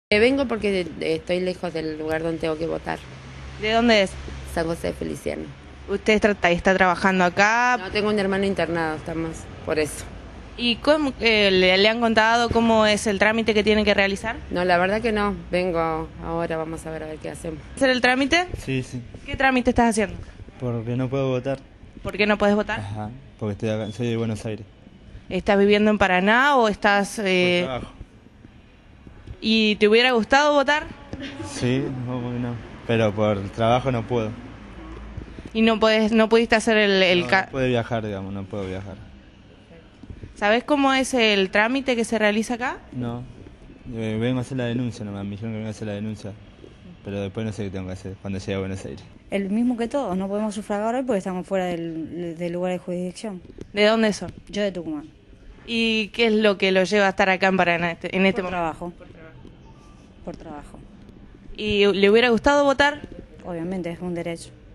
Vengo porque estoy lejos del lugar donde tengo que votar, ¿De dónde es? San José de Feliciano. ¿Usted está trabajando acá? No, tengo un hermano internado, estamos por eso. ¿Y cómo, le han contado cómo es el trámite que tiene que realizar? No, la verdad que no, vengo ahora, vamos a ver qué hacemos. ¿Hacer el trámite? Sí, sí, ¿Qué trámite estás haciendo? porque no puedo votar. ¿Por qué no puedes votar? Ajá, porque estoy acá, soy de Buenos Aires. ¿Estás viviendo en Paraná o estás... Por trabajo. ¿Y te hubiera gustado votar? Sí, no, pero por trabajo no puedo. ¿Y no pudiste hacer No puedo viajar, digamos, no puedo viajar. ¿Sabés cómo es el trámite que se realiza acá? No, vengo a hacer la denuncia nomás, me dijeron que vengo a hacer la denuncia. Pero después no sé qué tengo que hacer cuando llegue a Buenos Aires. El mismo que todos, no podemos sufragar hoy porque estamos fuera del lugar de jurisdicción. ¿De dónde son? Yo de Tucumán. ¿Y qué es lo que lo lleva a estar acá en Paraná en este Por momento? trabajo. Por trabajo. ¿Y le hubiera gustado votar? Obviamente es un derecho.